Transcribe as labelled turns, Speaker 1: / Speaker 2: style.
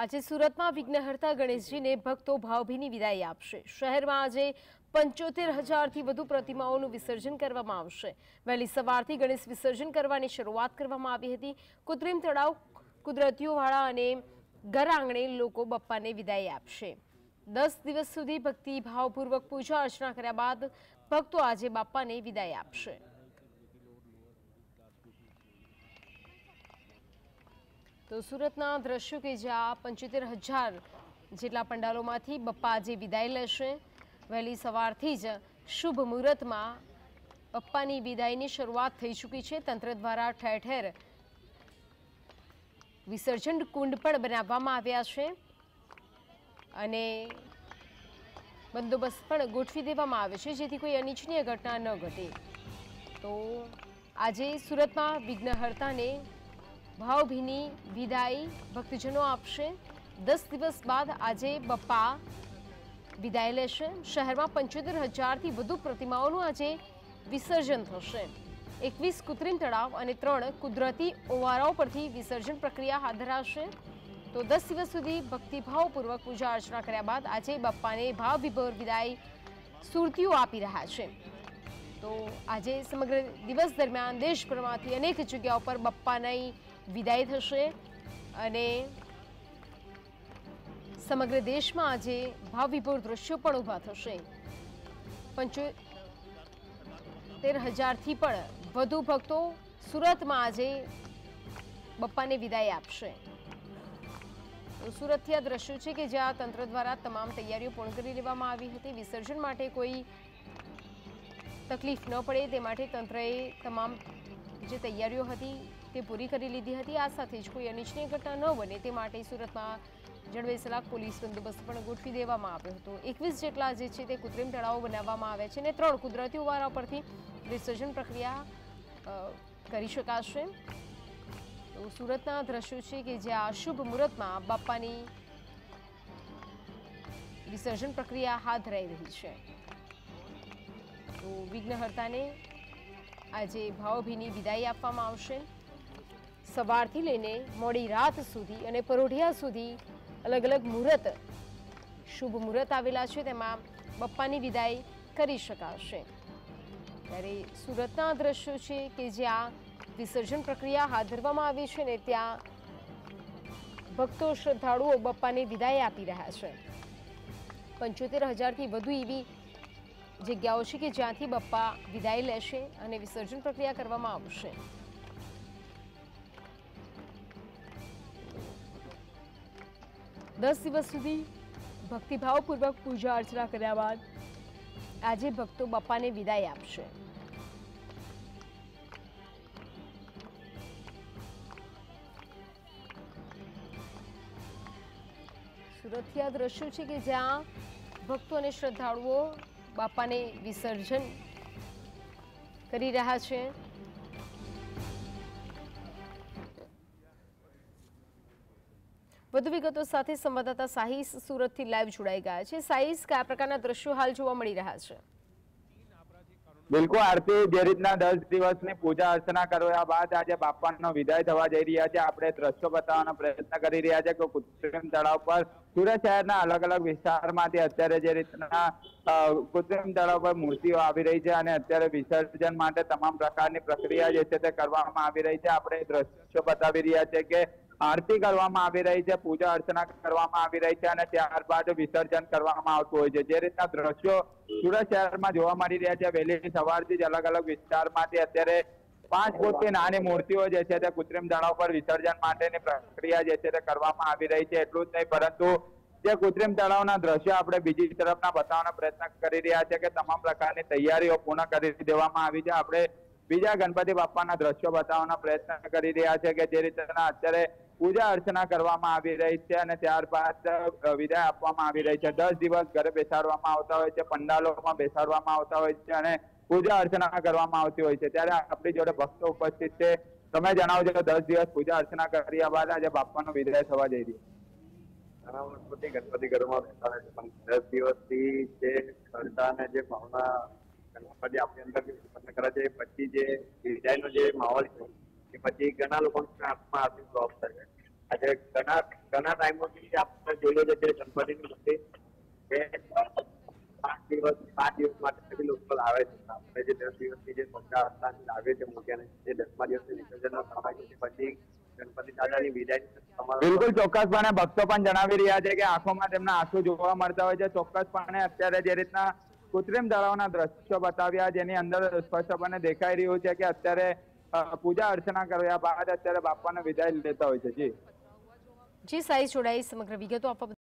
Speaker 1: આજે સુરતમાં વિઘ્નહર્તા ગણેશજીને ભક્તો ભાવભીની વિદાય આપશે। શહેરમાં આજે 75,000થી વધુ પ્રતિમાઓનું વિસર્જન કરવામાં આવશે। વહેલી સવારથી ગણેશ વિસર્જન કરવાની શરૂઆત કરવામાં આવી હતી। કૃત્રિમ તળાવ, કુદરતીઓવાળા અને ઘર આંગણે લોકો બપ્પાને વિદાય આપશે। 10 દિવસ સુધી ભક્તિભાવપૂર્વક પૂજા અર્ચના કર્યા બાદ ભક્તો આજે બાપ્પાને વિદાય આપશે। તો સુરતના દ્રશ્યો કે જ્યાં 75,000 જેટલા પંડાલોમાંથી બપ્પા આજે વિદાય લેશે। વહેલી સવારથી જ શુભ મુહૂર્તમાં બપ્પાની વિદાયની શરૂઆત થઈ ચૂકી છે। તંત્ર દ્વારા ઠેર ઠેર વિસર્જન કુંડ પણ બનાવવામાં આવ્યા છે અને બંદોબસ્ત પણ ગોઠવી દેવામાં આવે છે જેથી કોઈ અનિચ્છનીય ઘટના ન ઘટે। તો આજે સુરતમાં વિઘ્નહર્તાને ભાવભીની વિદાય ભક્તજનો આપશે। 10 દિવસ બાદ આજે બપ્પા વિદાય લેશે। શહેરમાં 75,000થી વધુ પ્રતિમાઓનું આજે વિસર્જન થશે। 21 કૃત્રિમ તળાવ અને 3 કુદરતી ઓવારાઓ પરથી વિસર્જન પ્રક્રિયા હાથ ધરાશે। તો 10 દિવસ સુધી ભક્તિભાવપૂર્વક પૂજા અર્ચના કર્યા બાદ આજે બપ્પાને ભાવભીભર વિદાય સુરતીઓ આપી રહ્યા છે। તો આજે સમગ્ર દિવસ દરમિયાન દેશભરમાંથી અનેક જગ્યાઓ પર બપ્પાની વિદાય થશે અને સમગ્ર દેશમાં આજે ભાવવિભોર દ્રશ્યો પણ ઊભા થશે। 75,000થી પણ વધુ ભક્તો સુરતમાં આજે બપ્પાને વિદાય આપશે। સુરતથી આ દ્રશ્યો છે કે જ્યાં તંત્ર દ્વારા તમામ તૈયારીઓ પૂર્ણ કરી લેવામાં આવી હતી। વિસર્જન માટે કોઈ તકલીફ ન પડે તે માટે તંત્રએ તમામ જે તૈયારીઓ હતી તે પૂરી કરી લીધી હતી। આ સાથે જ કોઈ અનિચ્છનીય ઘટના ન બને તે માટે સુરતમાં જડબેસલાક પોલીસ બંદોબસ્ત પણ ગોઠવી દેવામાં આવ્યો હતો। 21 જેટલા જે છે તે કૃત્રિમ તળાવો બનાવવામાં આવ્યા છે અને 3 કુદરતી ઓવારા પરથી વિસર્જન પ્રક્રિયા કરી શકાશે। તો સુરતના દ્રશ્યો છે કે જ્યાં શુભ મુહૂર્તમાં બાપ્પાની વિસર્જન પ્રક્રિયા હાથ ધરાઈ રહી છે। તો વિઘ્નહર્તાને આજે ભાવભીની વિદાય આપવામાં આવશે। સવારથી લઈને મોડી રાત સુધી અને પરોઢિયા સુધી અલગ અલગ મુહૂર્ત, શુભ મુહૂર્ત આવેલા છે તેમાં બપ્પાની વિદાય કરી શકાશે। ત્યારે સુરતના દ્રશ્યો છે કે જ્યાં વિસર્જન પ્રક્રિયા હાથ ધરવામાં આવી છે ને ત્યાં ભક્તો શ્રદ્ધાળુઓ બપ્પાને વિદાય આપી રહ્યા છે। 75,000થી વધુ એવી જગ્યાઓ છે કે જ્યાંથી બપ્પા વિદાય લેશે અને વિસર્જન પ્રક્રિયા કરવામાં આવશે। દસ દિવસ સુધી ભક્તિભાવપૂર્વક પૂજા અર્ચના કર્યા બાદ આજે ભક્તો બપ્પાને વિદાય આપશે। સુરતથી આ દ્રશ્યો છે કે જ્યાં ભક્તો અને શ્રદ્ધાળુઓ બાપ્પાને વિસર્જન કરી રહ્યા છે। વધુ વિગતો સાથે સંવાદદાતા સાહિસ સુરતથી લાઈવ જોડાઈ ગયા છે। સાહિસ, કયા પ્રકારના દ્રશ્યો હાલ જોવા મળી રહ્યા છે?
Speaker 2: બિલકુલ આરતી, જે રીતના 10 દિવસની પૂજા અર્ચના કર્યા બાદ આજે બાપાનો વિદાય થવા જઈ રહ્યા છે। આપણે દ્રશ્યો બતાવવાનો પ્રયત્ન કરી રહ્યા છે કે કૃત્રિમ તળાવ પર સુરત શહેરના અલગ અલગ વિસ્તારમાંથી અત્યારે જે રીતના કૃત્રિમ તળાવ પર મૂર્તિઓ આવી રહી છે અને અત્યારે વિસર્જન માટે તમામ પ્રકારની પ્રક્રિયા જે છે તે કરવામાં આવી રહી છે। આપણે દ્રશ્યો બતાવી રહ્યા છે કે આરતી કરવામાં આવી રહી છે, પૂજા અર્ચના કરવામાં આવી રહી છે અને ત્યારબાદ વિસર્જન કરવામાં આવતું હોય છે। જે રીતના દ્રશ્યો સુરત શહેરમાં જોવા મળી રહ્યા છે, વહેલી સવારથી જ અલગ અલગ વિસ્તારમાંથી અત્યારે 5 ફૂટથી નાની મૂર્તિઓ જે છે તે કૃત્રિમ તળાવ પર વિસર્જન માટેની પ્રક્રિયા જે છે તે કરવામાં આવી રહી છે। એટલું જ નહીં પરંતુ જે કૃત્રિમ તળાવના દ્રશ્યો આપણે બીજી તરફના બતાવવાનો પ્રયત્ન કરી રહ્યા છે કે તમામ પ્રકારની તૈયારીઓ પૂર્ણ કરી દેવામાં આવી છે। આપણે બીજા ગણપતિ બાપ્પાના દ્રશ્યો બતાવવાનો પ્રયત્ન કરી રહ્યા છે કે જે રીતના અત્યારે પૂજા અર્ચના કરવામાં આવી રહી છે અને ત્યારબાદ વિદાય આપવામાં આવી રહી છે। 10 દિવસ ઘરે બેસાડવામાં આવતા હોય છે, પંડાલોમાં બેસાડવામાં આવતા હોય છે અને પૂજા અર્ચના કરવામાં આવતી હોય છે। ત્યારે આપણી જોડે ભક્તો ઉપસ્થિત છે, તમે જણાવજો કે 10 દિવસ પૂજા અર્ચના કર્યા બાદ આજે બાપાનો વિદાય થવા જઈ રહ્યો છે।
Speaker 3: ગણપતિ ઘરમાં બેસાડે છે પણ 10 દિવસથી જે શ્રદ્ધા અને જે ભાવના ગણપતિ આપણી અંદર ઉત્પન્ન કરે છે પછી જે વિદાયનો જે માહોલ છે એ પછી ઘણા લોકોના આત્મા આર્થિક લોસ થાય છે। આજે ઘણા ટાઈમોથી આપણે જોઈએ છે જે ગણપતિની મૂર્તિ એ 5 દિવસ માટે બી લોકો લાવે છે. આપણે જે 10 દિવસની જે પૂજા અર્ચના લાવે છે મૂર્તિને, જે 10મા દિવસે વિસર્જનનો સમય છે પછી ગણપતિ દાદાની વિદાય.
Speaker 2: બિલકુલ ચોક્કસપણે ભક્તો પણ જણાવી રહ્યા છે કે આંખોમાં તેમના આંસુ જોવા મળતા હોય છે. ચોક્કસપણે અત્યારે જે રીતના કૃત્રિમ તળાવના દ્રશ્યો બતાવ્યા જેની અંદર સ્પષ્ટપણે દેખાઈ રહ્યું છે કે અત્યારે પૂજા અર્ચના કર્યા બાદ અત્યારે બાપાને વિદાય લેતા હોય છે. જી
Speaker 1: સાઈ જોડાઈ સમગ્ર વિગતો આપવા